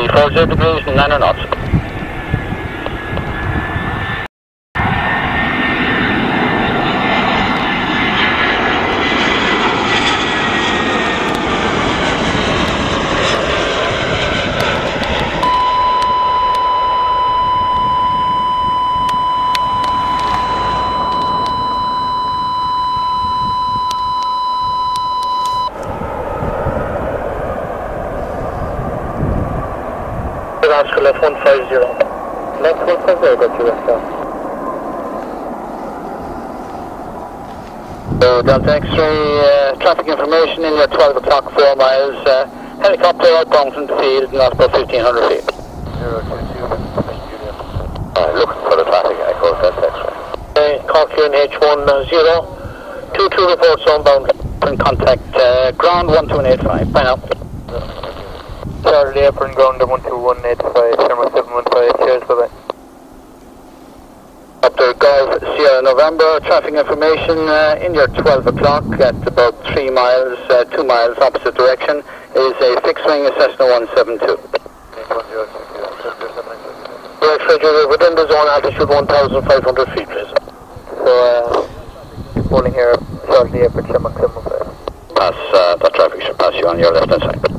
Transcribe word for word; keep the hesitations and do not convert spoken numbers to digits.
three four zero degrees, nine knots. Oscar left one five zero. Left one five zero, got you, Oscar. So Delta X-ray, uh, traffic information in your twelve o'clock, four miles. Uh, helicopter outbound from the field, not about fifteen hundred feet. zero two two, Juliet. Uh, looking for the traffic echo, Delta X-ray. Okay, Callsign H one zero. two two reports onbound. In contact, uh, ground one two one eight five. Bye now. Charlie Apron, ground one two one eight five, Sherman seven one five, cheers, bye bye. Up to Golf Sierra November, traffic information uh, in your twelve o'clock at about three miles, uh, two miles opposite direction is a fixed wing Cessna one seven two. Right, Frederick, within the zone altitude one thousand five hundred feet, please. So, uh, holding here, Charlie Apron, Sherman seven one five. Pass, uh, that traffic should pass you on your left hand side.